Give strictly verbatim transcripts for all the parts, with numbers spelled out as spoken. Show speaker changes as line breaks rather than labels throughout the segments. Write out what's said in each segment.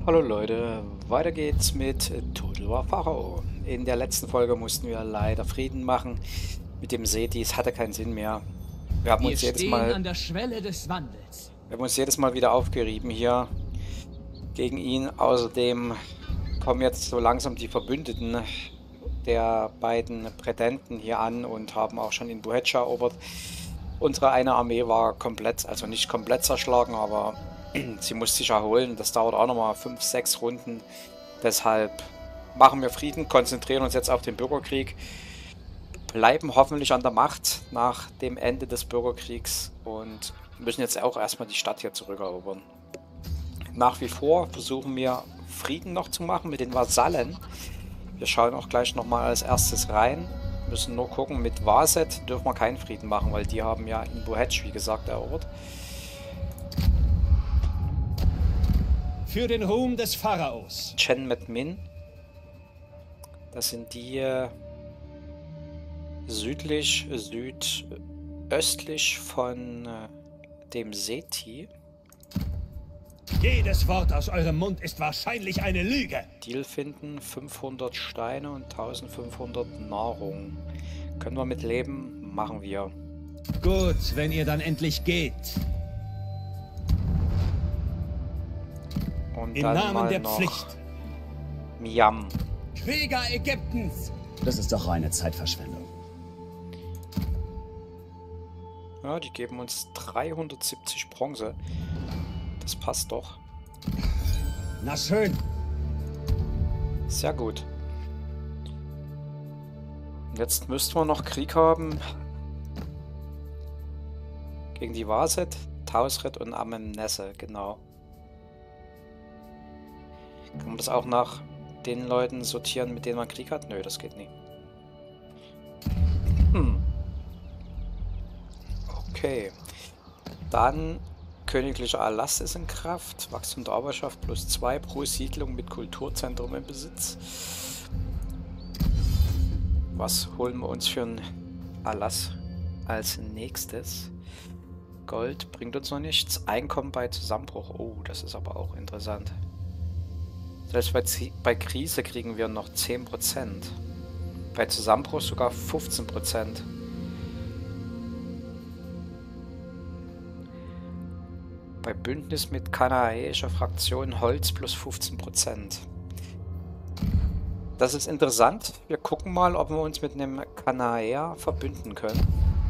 Hallo Leute, weiter geht's mit Total War Pharao. In der letzten Folge mussten wir leider Frieden machen mit dem Seti. Es hatte keinen Sinn mehr. Wir haben
Wir
uns jedes
stehen
Mal,
an der Schwelle des Wandels.
wir haben uns jedes Mal wieder aufgerieben hier gegen ihn. Außerdem kommen jetzt so langsam die Verbündeten der beiden Prätendenten hier an und haben auch schon in Buhecha erobert. Unsere eine Armee war komplett, also nicht komplett zerschlagen, aber sie muss sich erholen. Das dauert auch nochmal fünf, sechs Runden. Deshalb machen wir Frieden, konzentrieren uns jetzt auf den Bürgerkrieg, bleiben hoffentlich an der Macht nach dem Ende des Bürgerkriegs und müssen jetzt auch erstmal die Stadt hier zurückerobern. Nach wie vor versuchen wir Frieden noch zu machen mit den Vasallen. Wir schauen auch gleich nochmal als erstes rein. Müssen nur gucken, mit Vaset dürfen wir keinen Frieden machen, weil die haben ja in Buhecha, wie gesagt, erobert.
Für den Ruhm des Pharaos.
Chen mit Min. Das sind die äh, südlich, südöstlich von äh, dem Seti.
Jedes Wort aus eurem Mund ist wahrscheinlich eine Lüge.
Deal finden, fünfhundert Steine und eintausendfünfhundert Nahrung. Können wir mit leben? Machen wir.
Gut, wenn ihr dann endlich geht.
Und
Im
dann
Namen
mal
der
noch
Pflicht.
Miam.
Krieger Ägyptens.
Das ist doch reine Zeitverschwendung.
Ja, die geben uns dreihundertsiebzig Bronze. Das passt doch.
Na schön.
Sehr gut. Jetzt müssten wir noch Krieg haben gegen die Vaset, Tausret und Amemnesse, genau. Kann man das auch nach den Leuten sortieren, mit denen man Krieg hat? Nö, das geht nicht. Hm. Okay. Dann königlicher Erlass ist in Kraft. Wachstum der Arbeitschaft plus zwei pro Siedlung mit Kulturzentrum im Besitz. Was holen wir uns für einen Erlass als nächstes? Gold bringt uns noch nichts. Einkommen bei Zusammenbruch. Oh, das ist aber auch interessant. Selbst bei, bei Krise kriegen wir noch zehn Prozent. Bei Zusammenbruch sogar fünfzehn Prozent. Bei Bündnis mit kanaäischer Fraktion Holz plus fünfzehn Prozent. Das ist interessant. Wir gucken mal, ob wir uns mit einem Kanaäer verbünden können.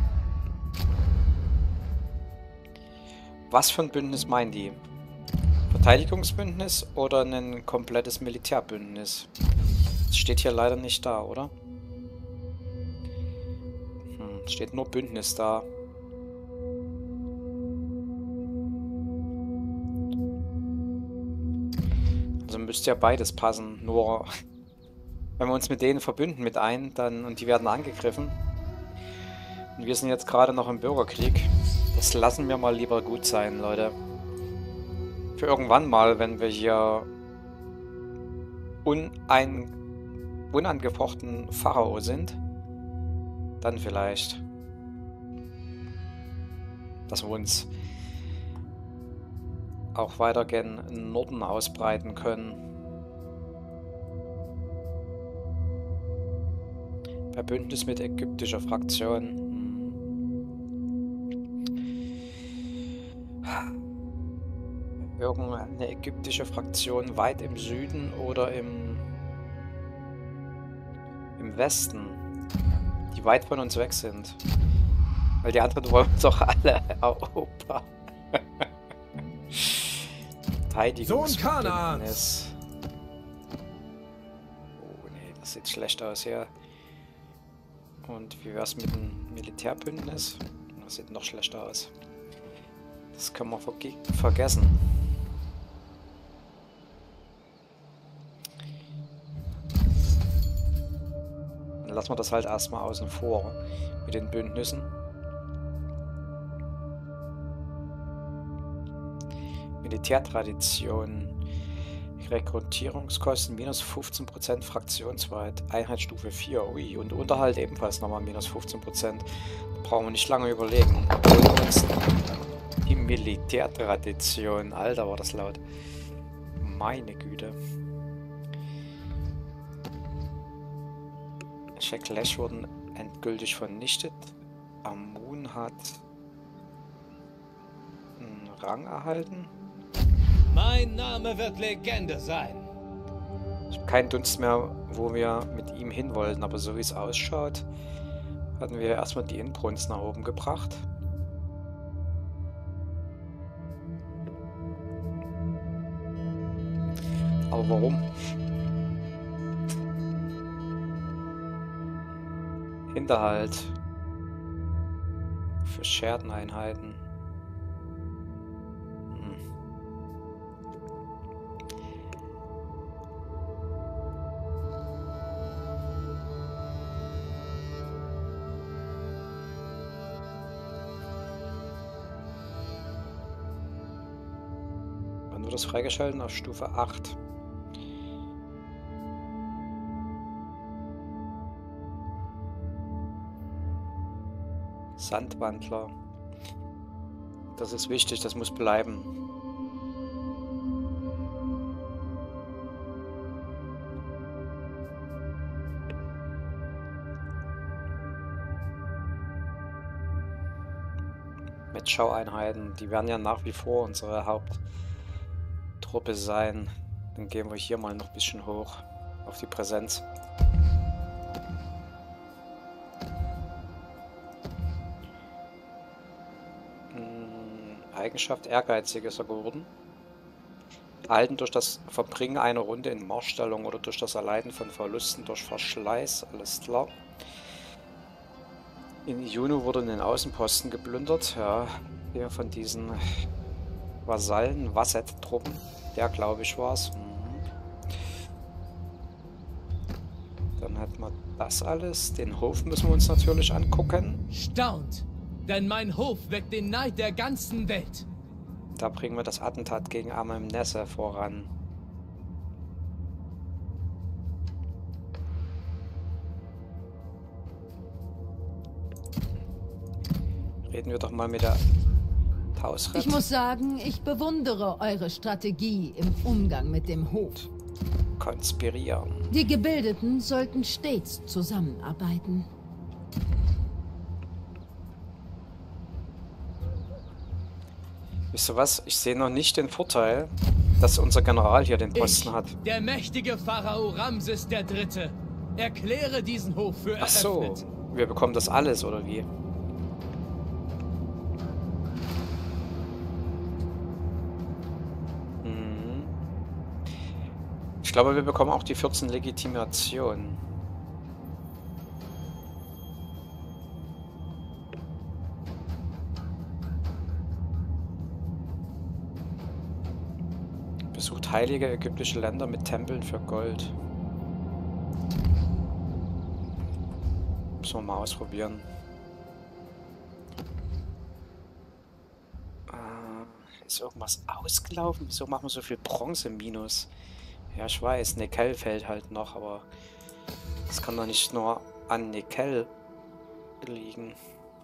Was für ein Bündnis meinen die? Verteidigungsbündnis oder ein komplettes Militärbündnis? Das steht hier leider nicht da, oder? Hm, steht nur Bündnis da. Also müsste ja beides passen, nur wenn wir uns mit denen verbünden mit ein, dann und die werden angegriffen. Und wir sind jetzt gerade noch im Bürgerkrieg. Das lassen wir mal lieber gut sein, Leute. Für irgendwann mal, wenn wir hier unein, unangefochten Pharao sind, dann vielleicht, dass wir uns auch weiter gen Norden ausbreiten können. Bei Bündnis mit ägyptischer Fraktion. Irgendeine ägyptische Fraktion weit im Süden oder im, im Westen, die weit von uns weg sind. Weil die anderen wollen uns doch alle erobern. Verteidigungsbündnis. Oh nee, das sieht schlecht aus hier. Und wie wär's mit dem Militärbündnis? Das sieht noch schlechter aus. Das können wir verge vergessen. Dann lassen wir das halt erstmal außen vor mit den Bündnissen. Militärtradition. Rekrutierungskosten minus fünfzehn Prozent fraktionsweit. Einheitsstufe vier. Ui, und Unterhalt ebenfalls nochmal minus fünfzehn Prozent. Da brauchen wir nicht lange überlegen. Und die Militärtradition. Alter, war das laut. Meine Güte. Jack Lash wurden endgültig vernichtet. Amun hat einen Rang erhalten.
Mein Name wird Legende sein.
Ich habe keinen Dunst mehr, wo wir mit ihm hin wollten, aber so wie es ausschaut, hatten wir erstmal die Inbrunst nach oben gebracht. Aber warum? Hinterhalt für Scherdeneinheiten. Hm. Wann wird das freigeschalten? Auf Stufe acht. Sandwandler. Das ist wichtig, das muss bleiben. Mit Schaueinheiten, die werden ja nach wie vor unsere Haupttruppe sein. Dann gehen wir hier mal noch ein bisschen hoch auf die Präsenz. Eigenschaft ehrgeizig ist er geworden. Erhalten durch das Verbringen einer Runde in Marschstellung oder durch das Erleiden von Verlusten durch Verschleiß. Alles klar. In Juno wurde in den Außenposten geplündert. Ja, hier von diesen Vasallen, Wasset-Truppen. Der, glaube ich, war es. Mhm. Dann hat man das alles. Den Hof müssen wir uns natürlich angucken.
Staunt! Denn mein Hof weckt den Neid der ganzen Welt.
Da bringen wir das Attentat gegen Amemnesse voran. Reden wir doch mal mit der Tausret.
Ich muss sagen, ich bewundere eure Strategie im Umgang mit dem Hof.
Konspirieren.
Die Gebildeten sollten stets zusammenarbeiten.
Wisst ihr was? Ich sehe noch nicht den Vorteil, dass unser General hier den Posten
ich,
hat.
Der mächtige Pharao Ramses der Dritte, erkläre diesen Hof für
Ach so,
eröffnet.
wir bekommen das alles, oder wie? Mhm. Ich glaube, wir bekommen auch die vierzehn Legitimationen. Besucht heilige ägyptische Länder mit Tempeln für Gold. Müssen wir mal ausprobieren. Äh, ist irgendwas ausgelaufen? Wieso machen wir so viel Bronze minus? Ja, ich weiß, Nickel fällt halt noch, aber das kann doch nicht nur an Nickel liegen.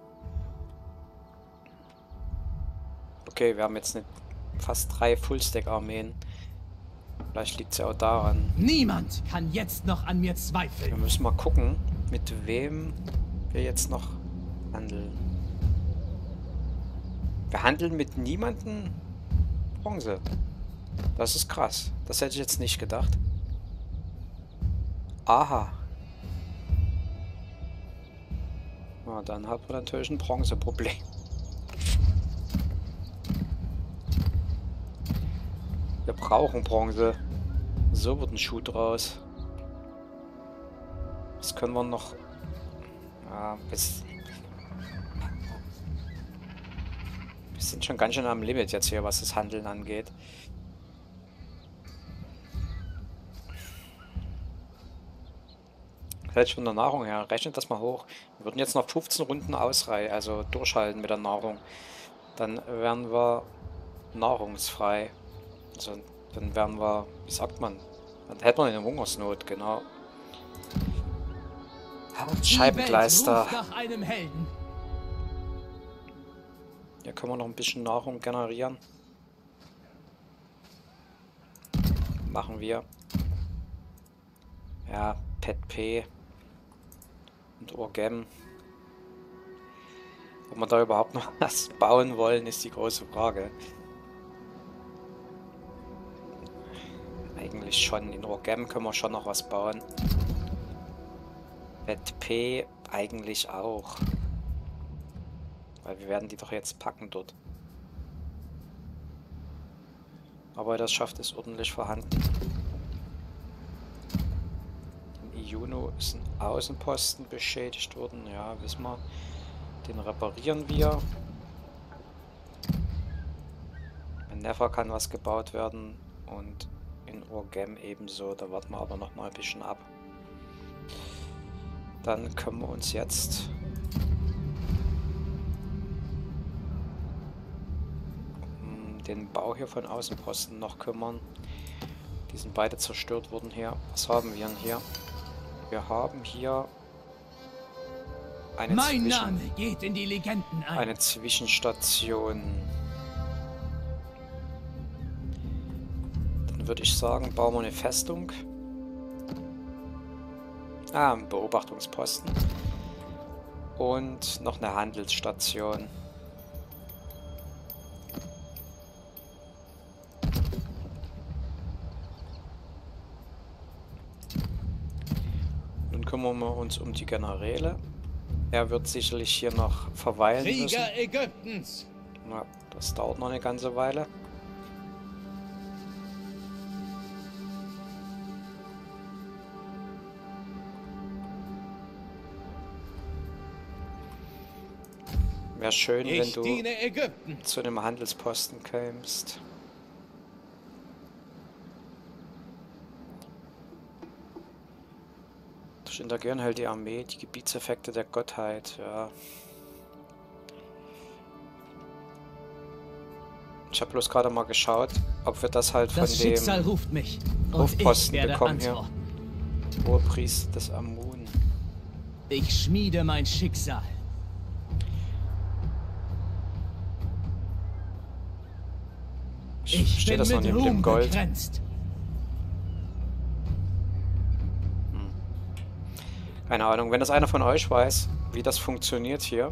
Okay, wir haben jetzt eine, fast drei Fullstack-Armeen. Vielleicht liegt es ja auch daran.
Niemand kann jetzt noch an mir
Wir
zweifeln.
müssen mal gucken, mit wem wir jetzt noch handeln. Wir handeln mit niemandem Bronze. Das ist krass. Das hätte ich jetzt nicht gedacht. Aha. Na, dann haben wir natürlich ein Bronzeproblem. Wir brauchen Bronze. So wird ein Schuh draus. Das können wir noch... Ja, bis... Wir sind schon ganz schön am Limit jetzt hier, was das Handeln angeht. Vielleicht von der Nahrung her. Rechnet das mal hoch. Wir würden jetzt noch fünfzehn Runden ausreichen, also durchhalten mit der Nahrung. Dann wären wir nahrungsfrei. Also, dann wären wir, wie sagt man, dann hätten wir eine Hungersnot, genau. Scheibenkleister.
Die Welt ruft nach einem Helden.
Hier können wir noch ein bisschen Nahrung generieren. machen wir. Ja, Pet P und Urgem. Ob wir da überhaupt noch was bauen wollen, ist die große Frage. Eigentlich schon. In Urgem können wir schon noch was bauen. Pet P eigentlich auch. Weil wir werden die doch jetzt packen dort. Arbeiterschaft ist ordentlich vorhanden. In Iono ist ein Außenposten beschädigt worden. Ja, wissen wir. Den reparieren wir. In Nefer kann was gebaut werden. Und in Urgem ebenso. Da warten wir aber noch mal ein bisschen ab. Dann können wir uns jetzt um den Bau hier von Außenposten noch kümmern. Die sind beide zerstört worden hier. Was haben wir denn hier? Wir haben hier eine,
mein
Zwischen
Name geht in die Legenden ein.
eine Zwischenstation. Dann würde ich sagen, bauen wir eine Festung. Ah, ein Beobachtungsposten. Und noch eine Handelsstation. Nun kümmern wir uns um die Generäle. Er wird sicherlich hier noch verweilen müssen.
Krieger Ägyptens!
Ja, das dauert noch eine ganze Weile. Wäre schön,
Ich
wenn du
diene Ägypten.
zu einem Handelsposten kämst. Durch Interagieren hält die Armee die Gebietseffekte der Gottheit. Ja. Ich habe bloß gerade mal geschaut, ob wir das halt von
Das Schicksal
dem
ruft mich. Und ich
Hofposten
werde
bekommen hier.
antworten.
Hohepriester des Amun.
Ich schmiede mein Schicksal. Ich
Steht
bin
das noch
mit
neben dem
Ruhm
Gold?
begrenzt.
Keine Ahnung, wenn das einer von euch weiß, wie das funktioniert hier.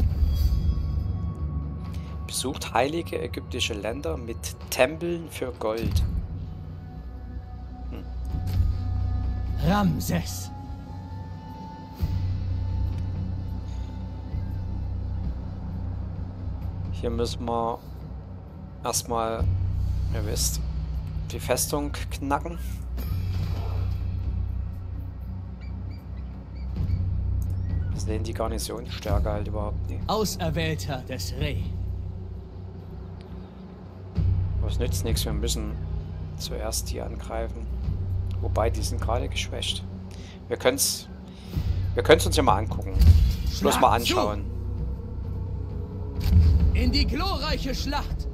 Besucht heilige ägyptische Länder mit Tempeln für Gold. Hm.
Ramses.
Hier müssen wir erstmal, ihr wisst, die Festung knacken. Wir sehen die Garnisonsstärke halt überhaupt nicht.
Auserwählter des Re.
Aber es nützt nichts, wir müssen zuerst die angreifen. Wobei, die sind gerade geschwächt. Wir können es wir können's uns ja mal angucken. Bloß
Schlag
mal anschauen.
zu! In die glorreiche Schlacht!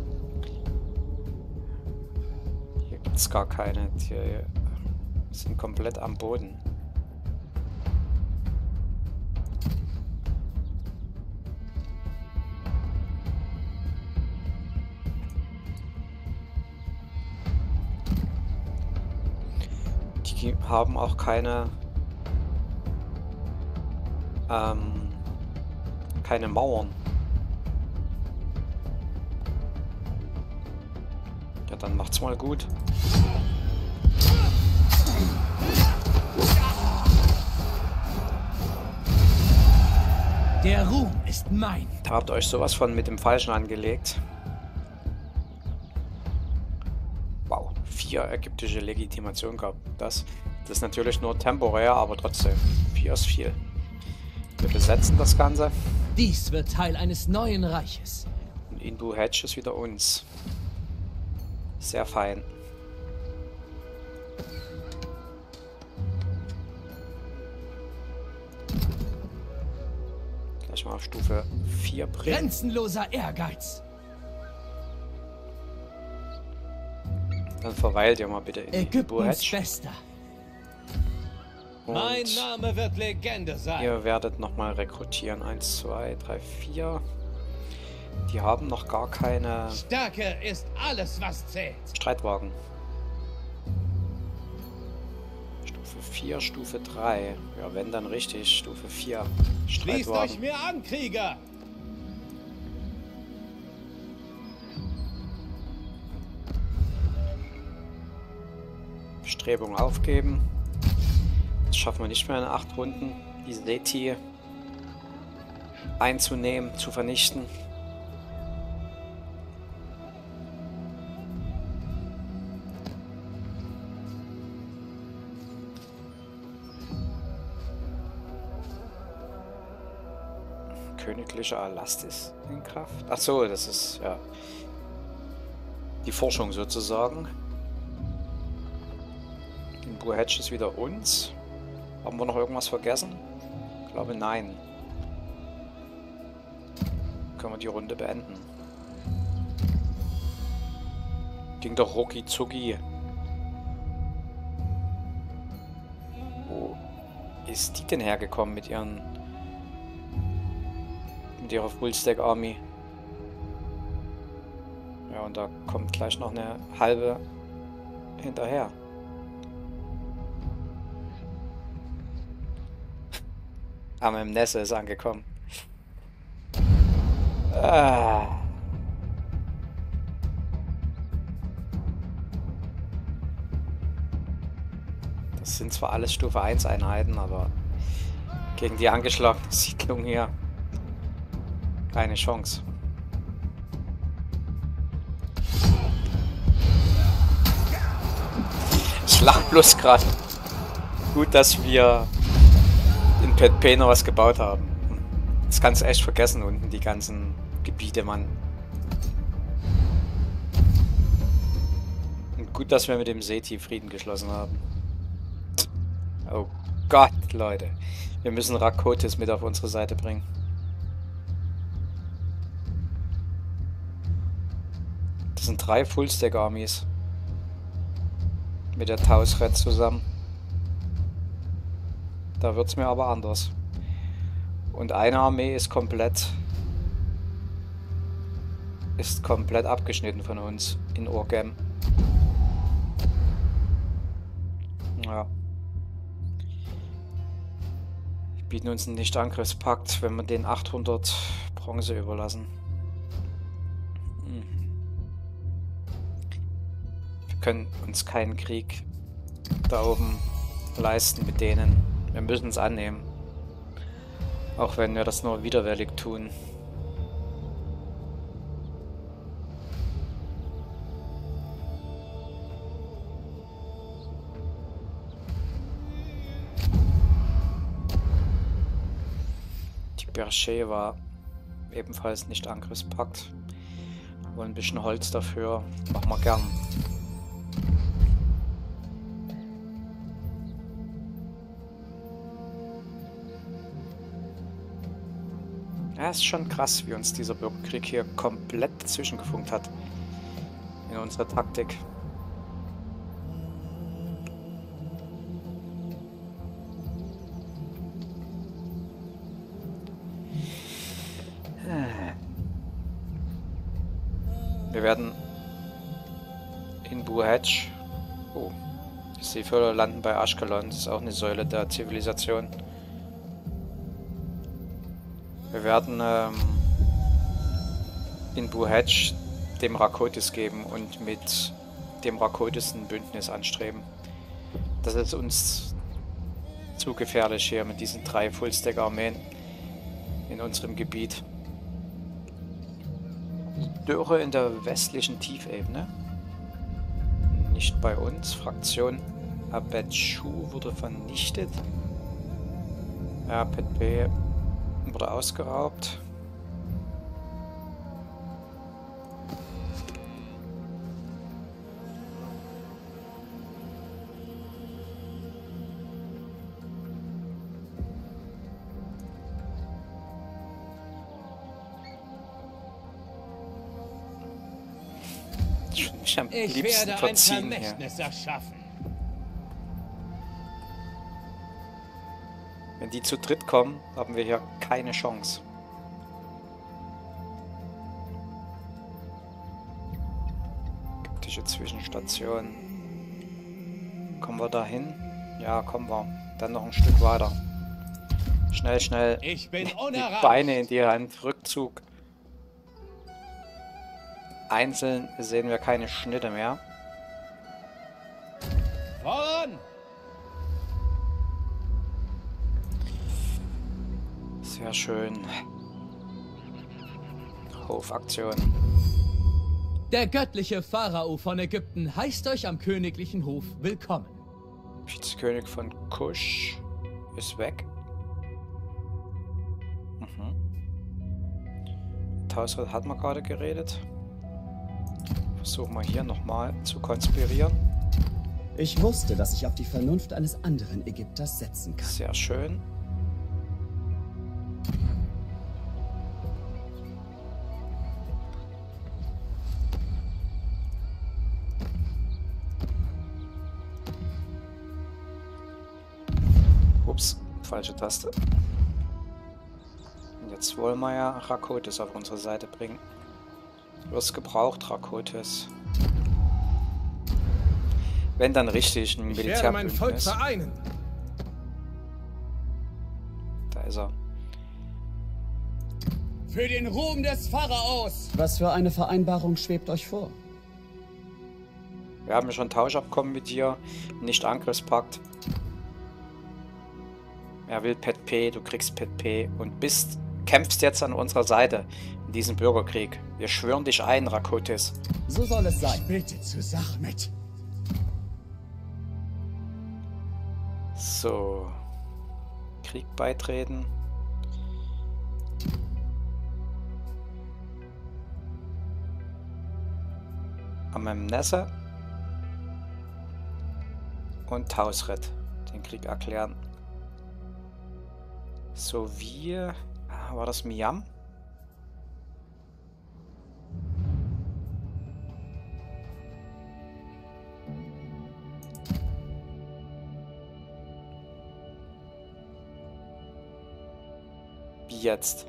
Hier gibt es gar keine. Die sind komplett am Boden. Die haben auch keine ähm, keine Mauern. Ja, dann macht's mal gut.
Der Ruhm ist mein.
Da habt ihr euch sowas von mit dem Falschen angelegt. Wow, vier ägyptische Legitimation gab das. Das ist natürlich nur temporär, aber trotzdem. Vier ist viel. Wir besetzen das Ganze.
Dies wird Teil eines neuen Reiches.
Und Indu Hedge ist wieder uns. Sehr fein. Gleich mal auf Stufe vier bringen.
Grenzenloser Ehrgeiz.
Dann verweilt ihr mal bitte in Indu
Ägyptens
Hedge.
Bester.
Mein
Und
Name wird Legende sein.
ihr werdet nochmal rekrutieren. Eins, zwei, drei, vier. Die haben noch gar keine
Stärke ist alles, was zählt.
Streitwagen. Stufe vier, Stufe drei. Ja, wenn dann richtig, Stufe vier.
Schließt euch
Streitwagen.
mir an, Krieger!
Bestrebung aufgeben. Das schaffen wir nicht mehr in acht Runden, die Seti einzunehmen, zu vernichten. Königliche Alastis in Kraft. Ach so, das ist ja die Forschung sozusagen. In Buhatch ist wieder uns. Haben wir noch irgendwas vergessen? Ich glaube, nein. Können wir die Runde beenden. Ging doch rucki zucki. Wo ist die denn hergekommen mit ihren mit ihrer Full-Stack Army? Ja, und da kommt gleich noch eine halbe hinterher. Aber im Nesse ist angekommen. Ah. Das sind zwar alles Stufe eins Einheiten, aber gegen die angeschlagene Siedlung hier keine Chance. Ich lach bloß gerade. Gut, dass wir in Pet P noch was gebaut haben. Das kannst du echt vergessen unten, die ganzen Gebiete, Mann. Und gut, dass wir mit dem Seti Frieden geschlossen haben. Oh Gott, Leute. Wir müssen Rakotis mit auf unsere Seite bringen. Das sind drei Full-Stack-Armies. Mit der Tausred zusammen. Da wird es mir aber anders. Und eine Armee ist komplett ist komplett abgeschnitten von uns in Orgem. Ja. Die bieten uns einen Nicht-Angriffspakt, wenn wir den achthundert Bronze überlassen. Hm. Wir können uns keinen Krieg da oben leisten mit denen. Wir müssen es annehmen. Auch wenn wir das nur widerwillig tun. Die Berche war ebenfalls nicht Angriffspakt. Aber ein bisschen Holz dafür machen wir gern. Ja, ist schon krass, wie uns dieser Bürgerkrieg hier komplett zwischengefunkt hat in unserer Taktik. Wir werden in Buhatch. Oh, die Seeführer landen bei Ashkelon. Das ist auch eine Säule der Zivilisation. Wir werden ähm, in Buhatch dem Rakotis geben und mit dem Rakotis ein Bündnis anstreben. Das ist uns zu gefährlich hier mit diesen drei Full-Stack-Armeen in unserem Gebiet. Dürre in der westlichen Tiefebene. Nicht bei uns. Fraktion Abetschu wurde vernichtet. Ja, Pet B wurde ausgeraubt. Ich, am
Ich
liebsten
werde ein
verziehen hier.
Vermächtnis erschaffen.
Wenn die zu dritt kommen, haben wir hier keine Chance. Ägyptische Zwischenstation. Kommen wir da hin? Ja, kommen wir. Dann noch ein Stück weiter. Schnell, schnell.
Ich bin
Die
unerreicht.
Beine in die Hand. Rückzug. Einzeln sehen wir keine Schnitte mehr.
Voran!
Sehr schön. Hofaktion.
Der göttliche Pharao von Ägypten heißt euch am königlichen Hof willkommen.
Vizekönig von Kusch ist weg. Mhm. Tausret hat man gerade geredet. Versuchen wir hier nochmal zu konspirieren.
Ich wusste, dass ich auf die Vernunft eines anderen Ägypters setzen kann.
Sehr schön. Ups, falsche Taste. Und jetzt wollen wir ja Rakotis auf unsere Seite bringen. Du wirst gebraucht, Rakotis. Wenn dann richtig ein
Ich werde mein Volk
Militärbündnis.
vereinen.
Da ist er.
Für den Ruhm des Pharaos!
Was für eine Vereinbarung schwebt euch vor?
Wir haben ja schon Tauschabkommen mit dir, nicht Angriffspakt. Er will Pet P, du kriegst Pet P und bist, kämpfst jetzt an unserer Seite in diesem Bürgerkrieg. Wir schwören dich ein, Rakotis.
So soll es sein.
Bitte zur Sache mit.
So. Krieg beitreten. Amemnesse. Und Tausret. Den Krieg erklären. Sowie. War das Miam? Wie jetzt?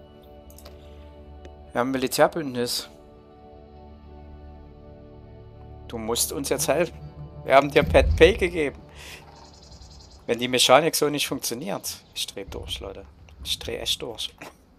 Wir haben ein Militärbündnis. Du musst uns jetzt helfen. Wir haben dir Pet Pay gegeben. Wenn die Mechanik so nicht funktioniert. Ich dreh durch, Leute. Ich dreh echt durch.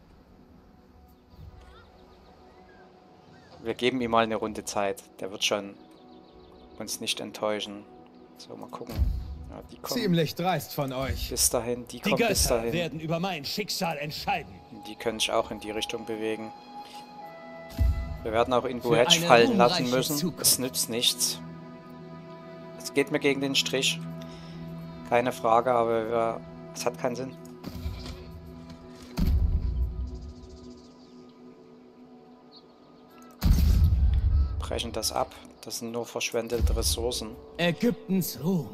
Wir geben ihm mal eine Runde Zeit. Der wird schon uns nicht enttäuschen. So, mal gucken. Ja, die kommen
Ziemlich dreist von euch.
bis dahin. Die
Die
kommen bis
Götter
dahin.
werden über mein Schicksal entscheiden.
Die können sich auch in die Richtung bewegen. Wir werden auch in
Für
Buhetsch
eine
fallen lassen
ruhmreiche
müssen.
Zukunft.
Es nützt nichts. Es geht mir gegen den Strich. Keine Frage, aber wir, es hat keinen Sinn. Brechen das ab. Das sind nur verschwendete Ressourcen.
Ägyptens Ruhm.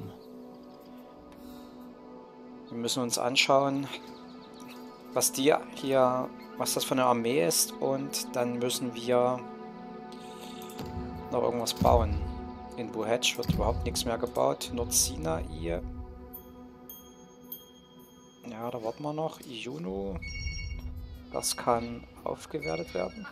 Wir müssen uns anschauen, was die hier, was das für eine Armee ist, und dann müssen wir noch irgendwas bauen. In Buhetsch wird überhaupt nichts mehr gebaut. Nordsinai. Ja, da warten wir noch. Iyunu. Das kann aufgewertet werden.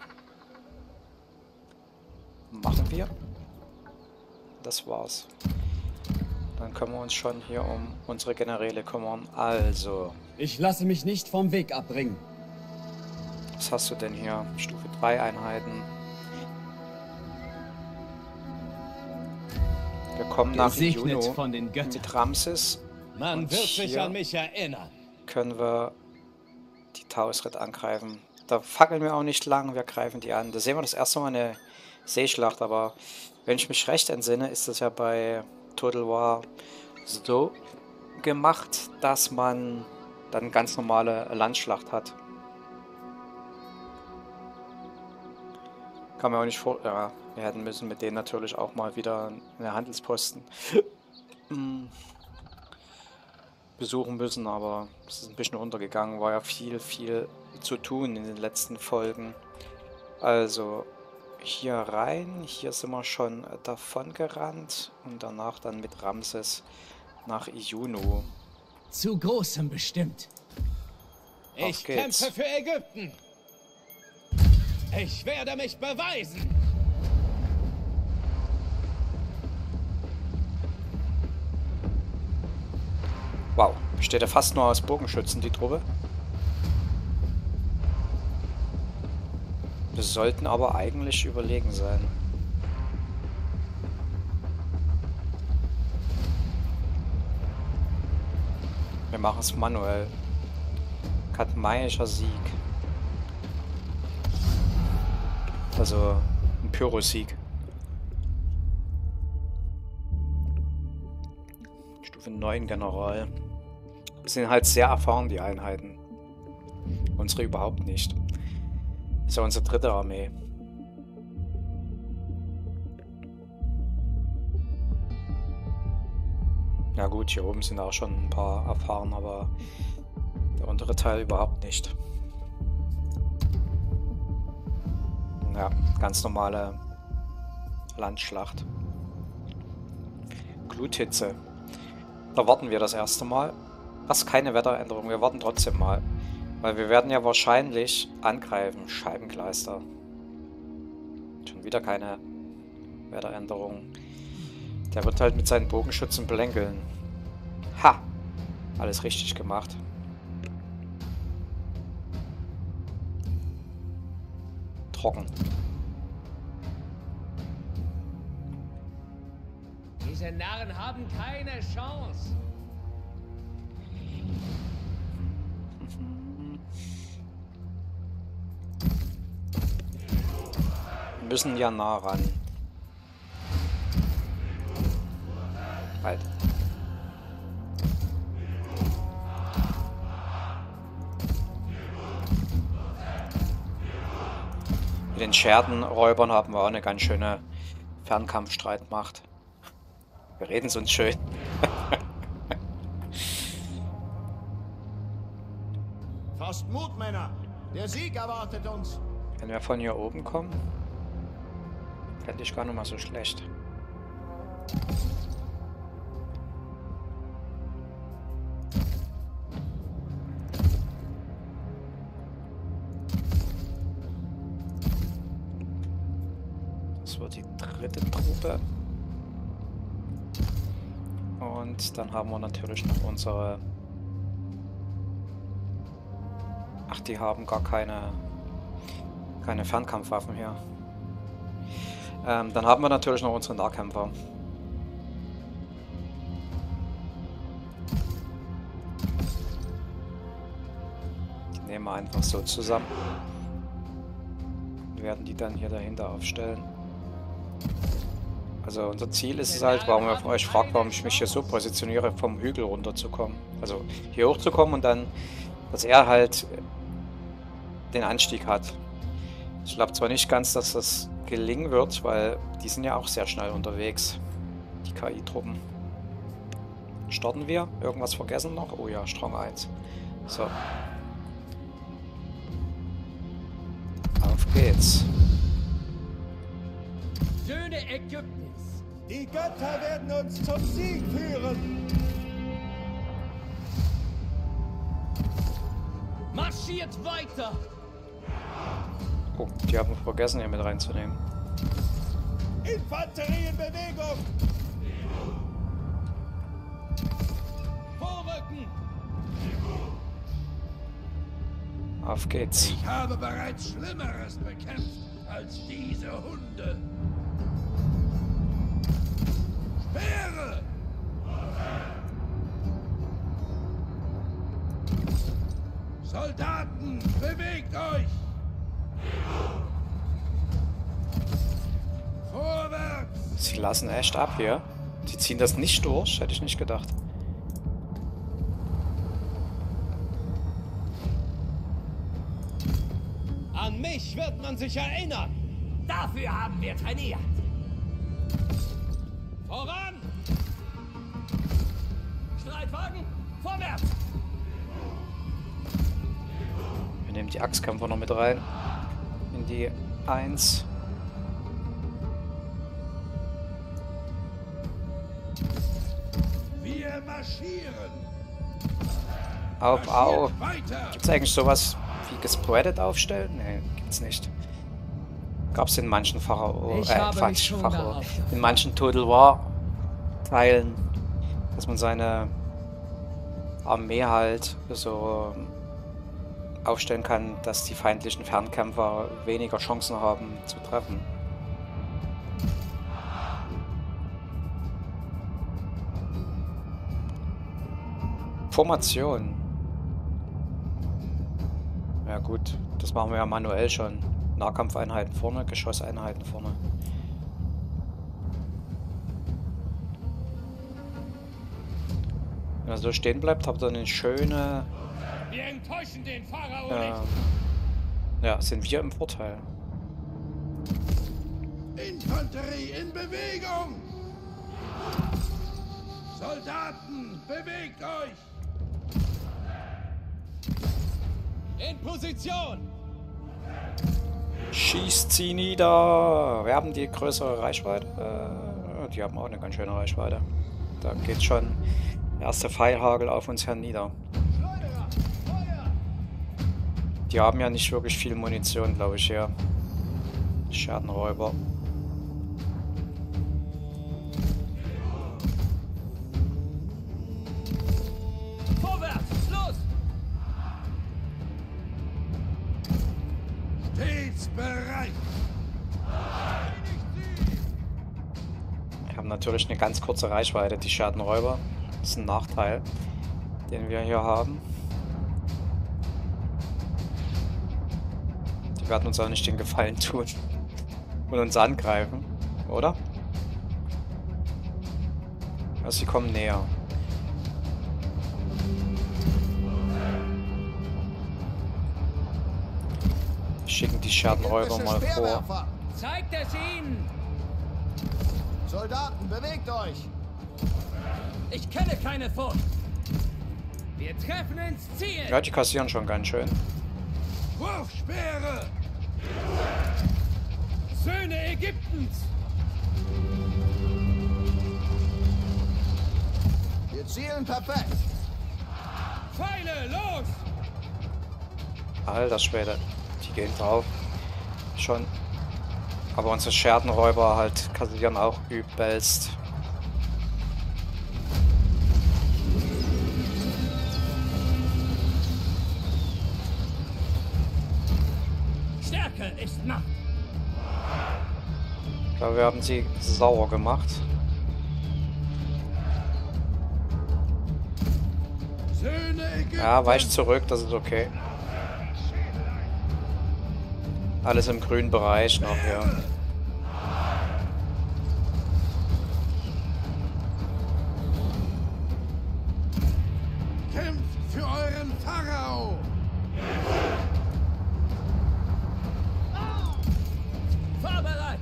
Machen wir. Das war's. Dann können wir uns schon hier um unsere Generäle kümmern. Also,
Ich lasse mich nicht vom Weg abbringen.
was hast du denn hier? Stufe drei Einheiten. Wir kommen nach
Gesegnet
Iyunu
von den Göttern.
mit Ramses.
Man
Und
wird sich
hier
an mich erinnern.
können wir die Tausret angreifen. Da fackeln wir auch nicht lang, wir greifen die an. Da sehen wir das erste Mal eine Seeschlacht, aber wenn ich mich recht entsinne, ist das ja bei Total War so gemacht, dass man dann eine ganz normale Landschlacht hat. Kann man auch nicht vor... Ja, wir hätten müssen mit denen natürlich auch mal wieder eine Handelsposten besuchen müssen, aber es ist ein bisschen untergegangen. War ja viel, viel zu tun in den letzten Folgen. Also hier rein, hier sind wir schon davon gerannt und danach dann mit Ramses nach Iyunu.
Zu Großem bestimmt.
Auf
Ich
geht's.
kämpfe für Ägypten. Ich werde mich beweisen.
Wow, besteht ja fast nur aus Bogenschützen, die Truppe. Wir sollten aber eigentlich überlegen sein. Wir machen es manuell. Kadmaischer Sieg. Also ein Pyro-Sieg. Stufe neun General. Sind halt sehr erfahren, die Einheiten. Unsere überhaupt nicht. Das ist ja unsere dritte Armee. Ja gut, hier oben sind auch schon ein paar erfahren, aber der untere Teil überhaupt nicht. Ja, ganz normale Landschlacht. Gluthitze. Da warten wir das erste Mal. Das ist keine Wetteränderung, wir warten trotzdem mal. Weil wir werden ja wahrscheinlich angreifen. Scheibenkleister. Schon wieder keine Wetteränderung. Der wird halt mit seinen Bogenschützen blänkeln. Ha! Alles richtig gemacht. Trocken.
Diese Narren haben keine Chance.
Wir müssen ja nah ran. Halt. Mit den Scherdenräubern haben wir auch eine ganz schöne Fernkampfstreitmacht. Wir reden es uns schön.
Fasst Mut, Männer! Der Sieg erwartet uns!
Wenn wir von hier oben kommen, fände ich gar nicht mal so schlecht. Das wird die dritte Truppe. Und dann haben wir natürlich noch unsere... Ach, die haben gar keine, keine Fernkampfwaffen hier. Ähm, dann haben wir natürlich noch unsere Nahkämpfer. Die nehmen wir einfach so zusammen. Wir werden die dann hier dahinter aufstellen. Also unser Ziel ist es halt, warum ihr euch fragt, warum ich mich hier so positioniere, vom Hügel runterzukommen. Also hier hochzukommen und dann, dass er halt den Anstieg hat. Ich glaube zwar nicht ganz, dass das gelingen wird, weil die sind ja auch sehr schnell unterwegs, die K I-Truppen. Starten wir? Irgendwas vergessen noch? Oh ja, Strong eins. So. Auf geht's.
Söhne Ägyptens!
Die Götter werden uns zum Sieg führen!
Marschiert weiter!
Oh, die haben wir vergessen, hier mit reinzunehmen.
Infanterie in Bewegung!
Vorrücken!
Auf geht's.
Ich habe bereits Schlimmeres bekämpft als diese Hunde. Speere! Soldaten, bewegt euch! Vorwärts!
Sie lassen echt ab hier. Sie ziehen das nicht durch, hätte ich nicht gedacht.
An mich wird man sich erinnern.
Dafür haben wir trainiert!
Voran!
Streitwagen, vorwärts!
Wir nehmen die Axtkämpfer noch mit rein. In die eins.
Wir marschieren!
Auf, auf.
Weiter!
Gibt es eigentlich sowas wie gespreadet aufstellen? Nee, gibt's nicht. Gab es in manchen Pharao,
Ich
äh,
habe mich
Quatsch,
schon
Pharao,
darauf
in manchen Total War Teilen, dass man seine Armee halt so aufstellen kann, dass die feindlichen Fernkämpfer weniger Chancen haben zu treffen. Formation. Ja gut, das machen wir ja manuell schon. Nahkampfeinheiten vorne, Geschosseinheiten vorne. Wenn er so stehen bleibt, habt ihr eine schöne...
Wir enttäuschen den Pharao
Ähm,
nicht.
ja, sind wir im Vorteil.
Infanterie in Bewegung! Soldaten, bewegt euch!
In Position!
Schießt sie nieder! Wir haben die größere Reichweite. Äh, die haben auch eine ganz schöne Reichweite. Da geht schon der erste Pfeilhagel auf uns hernieder. Die haben ja nicht wirklich viel Munition, glaube ich, hier. Scherdenräuber.
Vorwärts! Los!
Stets bereit!
Wir haben natürlich eine ganz kurze Reichweite, die Scherdenräuber. Das ist ein Nachteil, den wir hier haben. Die werden uns auch nicht den Gefallen tun und uns angreifen, oder? Also sie kommen näher. Schicken die Scherdenräuber mal vor.
Zeigt es ihnen!
Soldaten, bewegt euch!
Ich kenne keine Furcht! Wir treffen ins Ziel!
Ja, die kassieren schon ganz schön.
Wurfspeere!
Söhne Ägyptens!
Wir zielen perfekt!
Pfeile, los!
Alter Schwede, die gehen drauf. Schon. Aber unsere Scherdenräuber halt kassieren auch übelst.
Stärke ist Macht!
Ich glaube, wir haben sie sauer gemacht.
Söhne Ägyptens!
Ja, weicht zurück, das ist okay. Alles im grünen Bereich noch, ja.
Kämpft für euren Pharao!
Fahrbereit!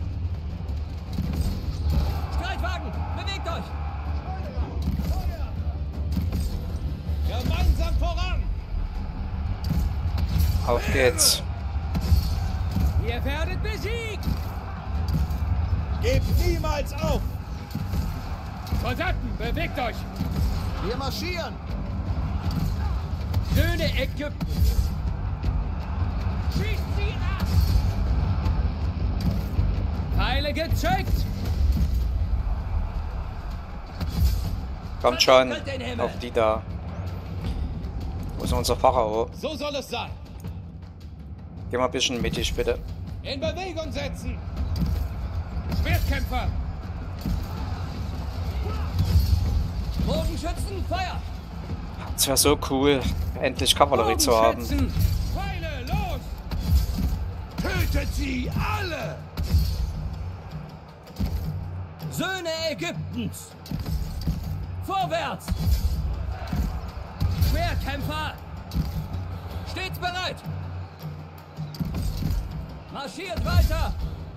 Streitwagen, bewegt euch! Gemeinsam voran!
Auf geht's.
Ihr werdet besiegt!
Gebt niemals auf!
Soldaten, bewegt euch!
Wir marschieren!
Söhne Ägyptens! Schießt sie ab! Pfeile gezückt!
Kommt schon auf die da. Wo ist unser Pharao?
So soll es sein!
Geh mal ein bisschen mittig, bitte.
In Bewegung setzen! Schwertkämpfer! Bogenschützen, Feuer!
Es wäre so cool, endlich Kavallerie zu haben.
Bogenschützen! Pfeile, los!
Tötet sie alle!
Söhne Ägyptens! Vorwärts! Schwertkämpfer! Stets bereit! Marschiert weiter!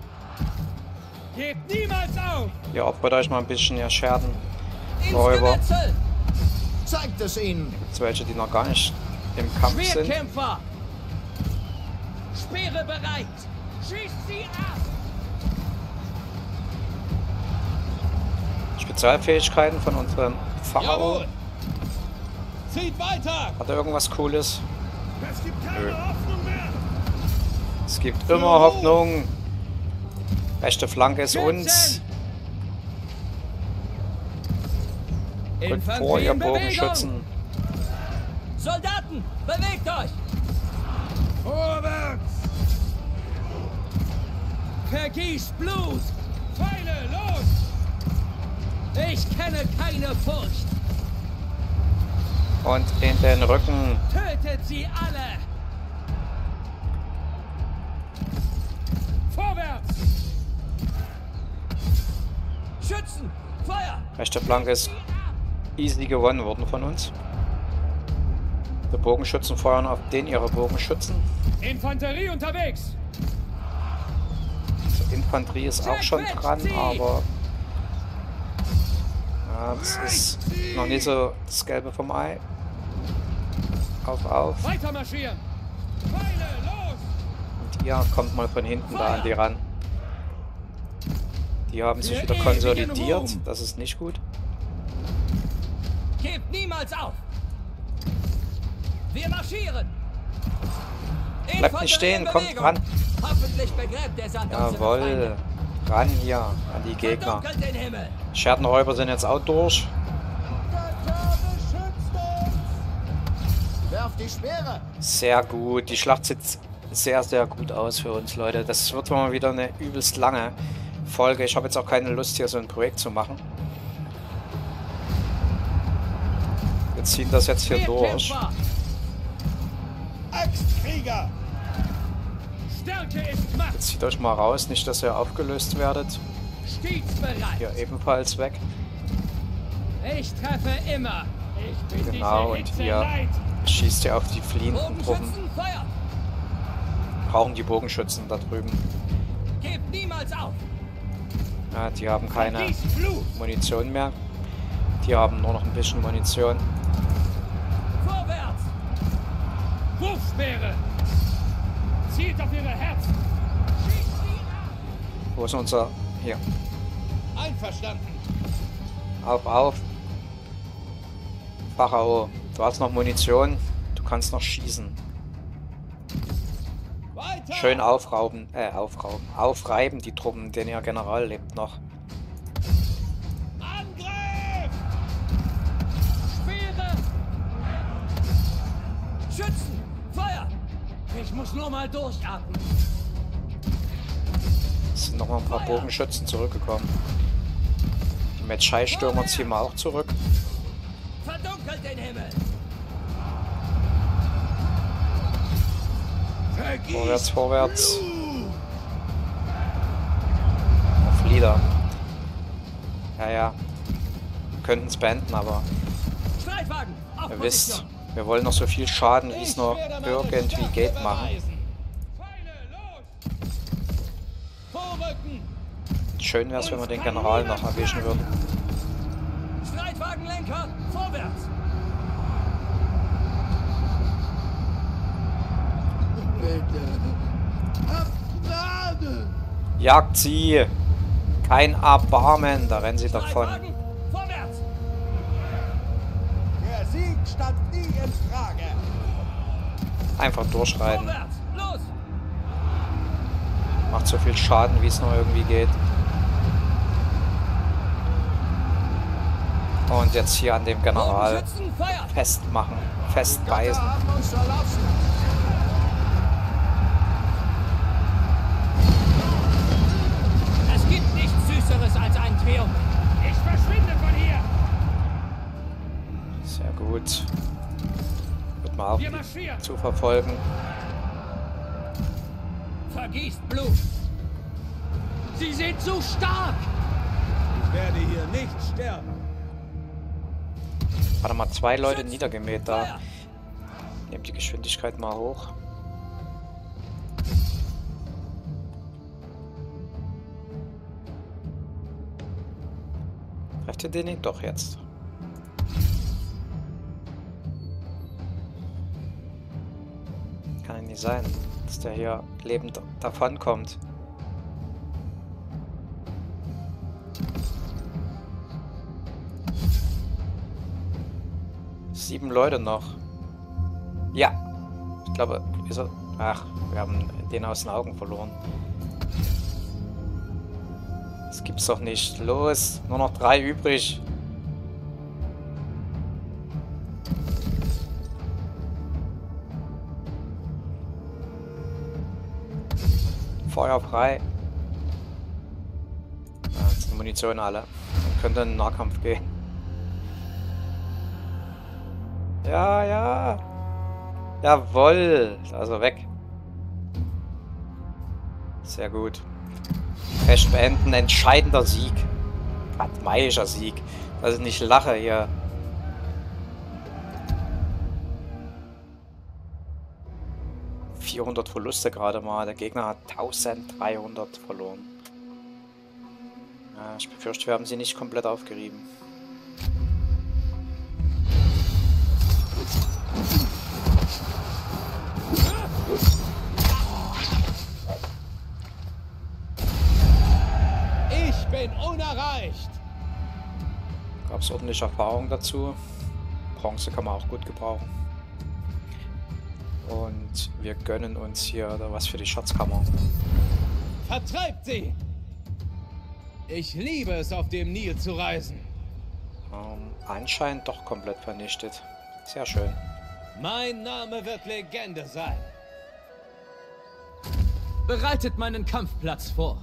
Gebt niemals auf!
Ihr opfert euch mal ein bisschen, ihr Scherden.
Ins
Räuber.
Gemetzel!
Zeigt es ihnen!
Gibt's welche, die noch gar nicht im Kampf sind?
Schwertkämpfer! Speere bereit! Schießt sie ab!
Spezialfähigkeiten von unserem Pharao.
Jawohl! Zieht weiter!
Hat er irgendwas Cooles?
Es gibt keine
Nö.
Hoffnung mehr!
Es gibt immer Hoffnung. Rechte Flanke ist uns. Rückt vor,
Infanterie
ihr
in Bewegung!
Bogenschützen.
Soldaten, bewegt euch!
Vorwärts!
Vergießt Blut!
Pfeile, los!
Ich kenne keine Furcht!
Und in den Rücken.
Tötet sie alle!
Vorwärts!
Schützen! Feuer!
Rechte Flanke ist easy gewonnen worden von uns. Die Bogenschützen feuern auf den ihrer Bogenschützen.
Infanterie unterwegs!
Die Infanterie ist auch schon dran, aber ja, das ist noch nicht so das Gelbe vom Ei. Auf, auf.
Weiter marschieren! Pfeile, los!
Und ihr kommt mal von hinten da an die ran. Die haben sich wieder konsolidiert. Das ist nicht gut.
Gebt niemals auf! Wir marschieren!
Bleibt nicht stehen, kommt ran.
Hoffentlich begräbt der Sand unsere
Jawohl.
Feinde.
Ran hier an die Gegner.
Verdunkelt den Himmel!
Schertenräuber sind jetzt auch durch.
Werft die Speere!
Sehr gut. Die Schlacht sieht sehr, sehr gut aus für uns, Leute. Das wird mal wieder eine übelst lange Folge. Ich habe jetzt auch keine Lust, hier so ein Projekt zu machen. Wir ziehen das jetzt hier durch.
Kämpfer!
Axtkrieger! Stärke ist Macht!
Jetzt zieht euch mal raus, nicht, dass ihr aufgelöst werdet.
Stets bereit!
Hier ebenfalls weg.
Ich treffe immer!
Ich bin
Genau,
diese
und
Hitze
hier
leid.
schießt ihr auf die fliehenden Truppen.
Bogenschützen, Feuer!
Brauchen die Bogenschützen da drüben.
Gebt niemals auf!
Ja, die haben keine
Vergießt Blut!
Munition mehr. Die haben nur noch ein bisschen Munition.
Vorwärts!
Wurfspeere! Zielt auf ihre Herzen!
Wo ist unser... Hier.
Einverstanden!
Auf, auf. Pharao, du hast noch Munition. Du kannst noch schießen.
Weiter!
Schön aufrauben, äh, aufrauben. Aufreiben die Truppen, denn ihr General lebt noch.
Angriff!
Speere! Schützen! Feuer! Ich muss nur mal durchatmen.
Es sind noch mal ein paar Bogenschützen zurückgekommen. Die Medschei-Stürmer ziehen wir auch zurück.
Verdunkelt den Himmel!
Vergießt
Vorwärts, vorwärts.
Blut!
Auf Lieder. Ja, ja. Wir könnten es beenden, aber
Streitwagen! Auf
ihr wisst,
Position!
wir wollen noch so viel Schaden, wie es
Ich
nur
werde meine
irgendwie
Stärke
geht, machen.
beweisen. Pfeile, los! Vorrücken!
Schön wäre es, wenn wir den General noch erwischen würden.
Streitwagenlenker! Vorwärts!
Jagt sie! Kein Erbarmen! Da rennen sie davon.
Streitwagen! Vorwärts!
Der Sieg stand nie in Frage!
Einfach durchreiten.
Vorwärts! Los!
Macht so viel Schaden, wie es nur irgendwie geht. Und jetzt hier an dem General
Bogenschützen, Feuer!
festmachen, festbeißen.
haben uns verlassen!
Es gibt nichts Süßeres als ein Triumph!
Ich verschwinde von hier!
Sehr gut. Wird man auch
Wir marschieren!
zu verfolgen.
Vergießt Blut! Sie sind so stark!
Ich werde hier nicht sterben!
Warte mal, zwei Leute
Schützen,
niedergemäht da.
Feuer!
Nehmt die Geschwindigkeit mal hoch. Trefft ihr den nicht? Doch, jetzt. Kann ja nicht sein, dass der hier lebend davonkommt. Sieben Leute noch. Ja. Ich glaube, ist er... Ach, wir haben den aus den Augen verloren. Das gibt's doch nicht. Los, nur noch drei übrig. Feuer frei. Ja, jetzt ist die Munition alle. Dann könnte in den Nahkampf gehen. Ja, ja. Jawohl. Also weg. Sehr gut. Fest beenden. Entscheidender Sieg. Magischer Sieg. Also nicht lache hier. vierhundert Verluste gerade mal. Der Gegner hat dreizehnhundert verloren. Ja, ich befürchte, wir haben sie nicht komplett aufgerieben.
Ich bin unerreicht.
Gab es ordentliche Erfahrung dazu. Bronze kann man auch gut gebrauchen. Und wir gönnen uns hier was für die Schatzkammer.
Vertreibt sie! Ich liebe es, auf dem Nil zu reisen.
Ähm, anscheinend doch komplett vernichtet. Sehr schön.
Mein Name wird Legende sein.
Bereitet meinen Kampfplatz vor.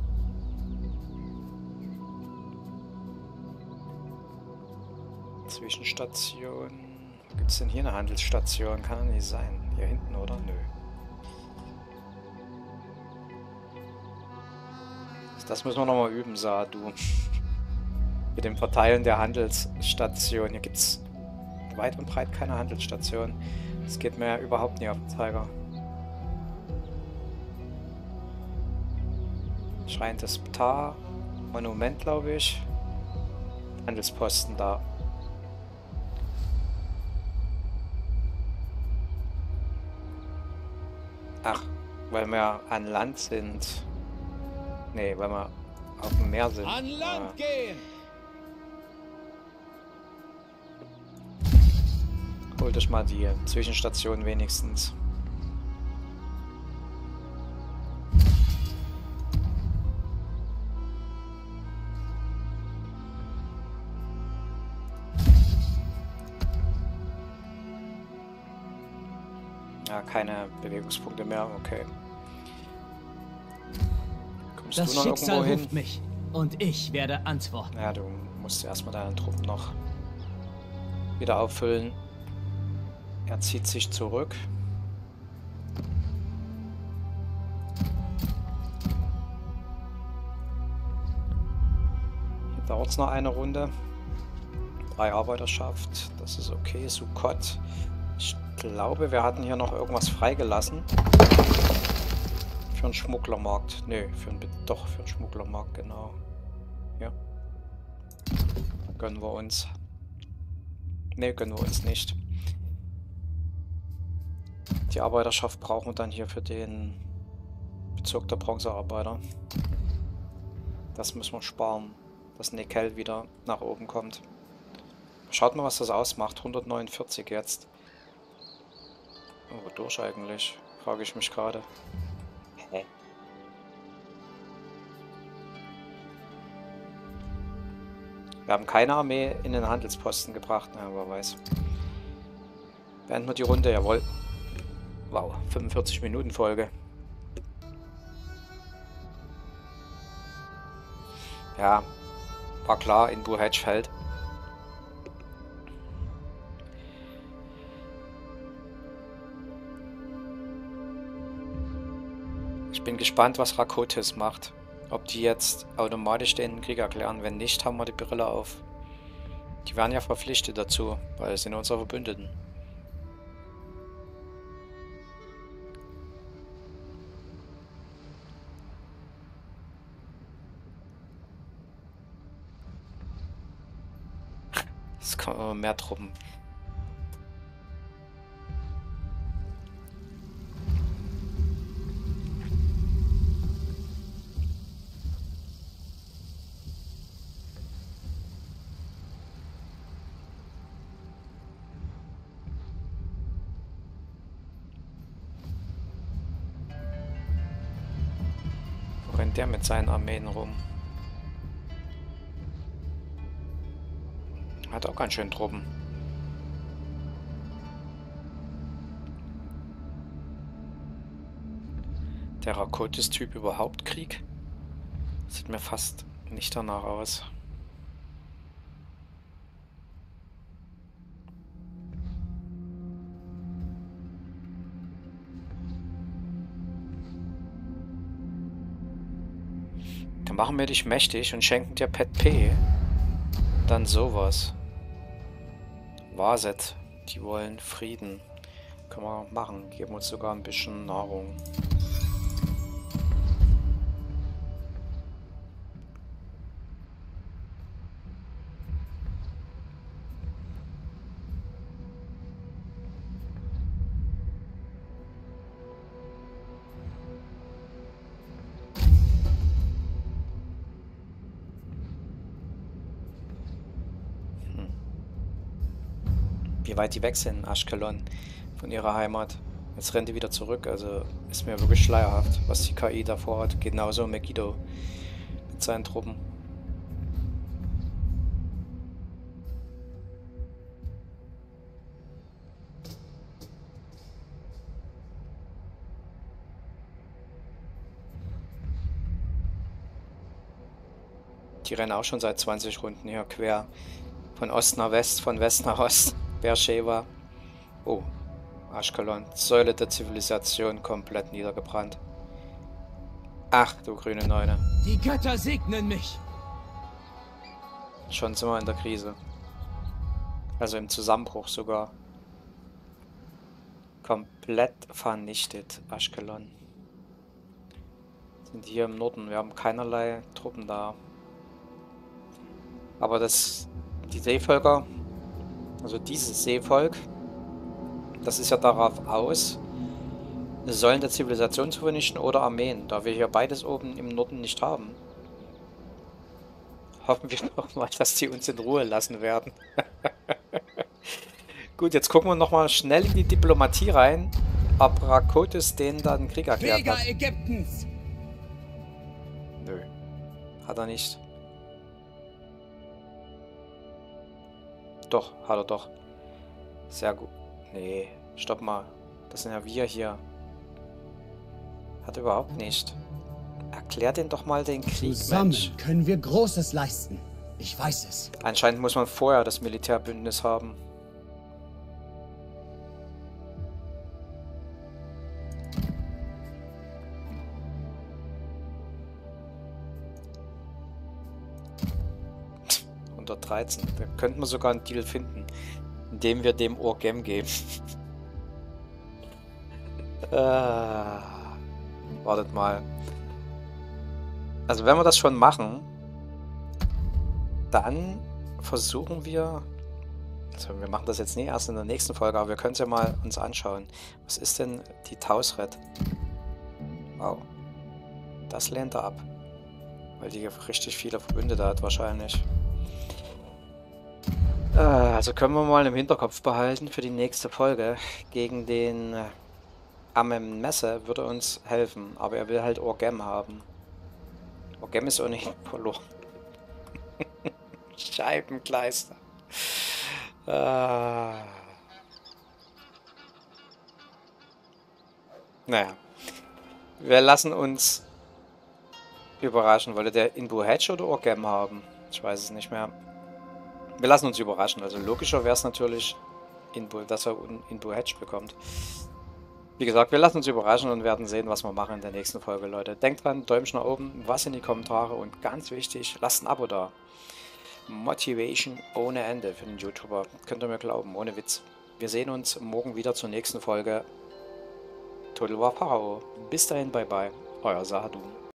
Zwischenstation. Wo gibt es denn hier eine Handelsstation? Kann ja nicht sein. Hier hinten, oder? Nö. Das müssen wir nochmal üben, Sa, du. Mit dem Verteilen der Handelsstation. Hier gibt es weit und breit keine Handelsstation. Das geht mir ja überhaupt nicht auf den Zeiger. Schrein des Ptah. Monument, glaube ich. Handelsposten da. Ach, weil wir an Land sind. Nee, weil wir auf dem Meer sind.
An Land
ah.
gehen!
Holt euch mal die Zwischenstation wenigstens. Ja, keine Bewegungspunkte mehr, okay. Kommst
Das
du noch
Schicksal
irgendwo hin?
ruft mich und ich werde antworten.
Ja, du musst erstmal deinen Truppen noch wieder auffüllen. Er zieht sich zurück. Hier dauert es noch eine Runde. Drei Arbeiterschaft, das ist okay. Sukkot. Ich glaube, wir hatten hier noch irgendwas freigelassen. Für einen Schmugglermarkt. Nö, für einen, doch, für einen Schmugglermarkt, genau. Ja. Gönnen wir uns. Ne, gönnen wir uns nicht. Die Arbeiterschaft brauchen wir dann hier für den Bezirk der Bronzearbeiter. Das müssen wir sparen, dass Nickel wieder nach oben kommt. Schaut mal, was das ausmacht. hundertneunundvierzig jetzt. Oh, wodurch eigentlich? Frage ich mich gerade. Hä? Wir haben keine Armee in den Handelsposten gebracht. Na, wer weiß. Beenden wir die Runde, jawohl. Wow, fünfundvierzig Minuten Folge. Ja, war klar, in Buhedge fällt. Ich bin gespannt, was Rakotis macht. Ob die jetzt automatisch den Krieg erklären. Wenn nicht, haben wir die Brille auf. Die werden ja verpflichtet dazu, weil es sind unsere Verbündeten. Es kommen immer mehr Truppen. Wo rennt der mit seinen Armeen rum? Hat auch ganz schön Truppen. der Rakotis-Typ überhaupt Krieg? Sieht mir fast nicht danach aus. Dann machen wir dich mächtig und schenken dir Pet P. Dann sowas. Vaset, die wollen Frieden. Können wir machen. Geben uns sogar ein bisschen Nahrung. Wie weit die weg sind, Ashkelon, von ihrer Heimat. Jetzt rennt die wieder zurück, also ist mir wirklich schleierhaft, was die K I davor hat. Genauso Megiddo mit seinen Truppen. Die rennen auch schon seit zwanzig Runden hier quer. Von Ost nach West, von West nach Ost. Beersheba. Oh, Ashkelon. Säule der Zivilisation komplett niedergebrannt. Ach, du grüne Neune.
Die Götter segnen mich.
Schon sind wir in der Krise. Also im Zusammenbruch sogar. Komplett vernichtet, Ashkelon. Sind hier im Norden. Wir haben keinerlei Truppen da. Aber das... Die Seevölker... Also dieses Seevolk, das ist ja darauf aus, Säulen der Zivilisation zu vernichten oder Armeen, da wir hier beides oben im Norden nicht haben. Hoffen wir noch mal, dass die uns in Ruhe lassen werden. Gut, jetzt gucken wir noch mal schnell in die Diplomatie rein, ob Rakotis denen dann Krieg erklärt hat.
Ägyptens.
Nö, hat er nicht. Doch, hat er doch. Sehr gut. Nee, stopp mal. Das sind ja wir hier. Hat er überhaupt nicht. Erklär den doch mal den Krieg,
Zusammen
Mensch.
können wir Großes leisten. Ich weiß es.
Anscheinend muss man vorher das Militärbündnis haben. hundertdreizehn. Da könnten wir sogar einen Deal finden, indem wir dem Orgem geben. äh, wartet mal. Also wenn wir das schon machen, dann versuchen wir... Also wir machen das jetzt nie erst in der nächsten Folge, aber wir können es ja mal uns anschauen. Was ist denn die Tausret? Wow. Das lehnt er ab. Weil die richtig viele Verbündete hat wahrscheinlich. Also können wir mal im Hinterkopf behalten für die nächste Folge. Gegen den äh, Amem-Messe würde uns helfen, aber er will halt Orgem haben. Orgem ist ohnehin verloren. Scheibenkleister. Äh. Naja. Wir lassen uns überraschen. Wollte der Inbu Hedge oder Orgem haben? Ich weiß es nicht mehr. Wir lassen uns überraschen. Also logischer wäre es natürlich, Inbu, dass er Inbu Hedge bekommt. Wie gesagt, wir lassen uns überraschen und werden sehen, was wir machen in der nächsten Folge, Leute. Denkt dran, Däumchen nach oben, was in die Kommentare und ganz wichtig, lasst ein Abo da. Motivation ohne Ende für den YouTuber. Könnt ihr mir glauben, ohne Witz. Wir sehen uns morgen wieder zur nächsten Folge. Total War Pharao. Bis dahin, bye bye. Euer Sahadum.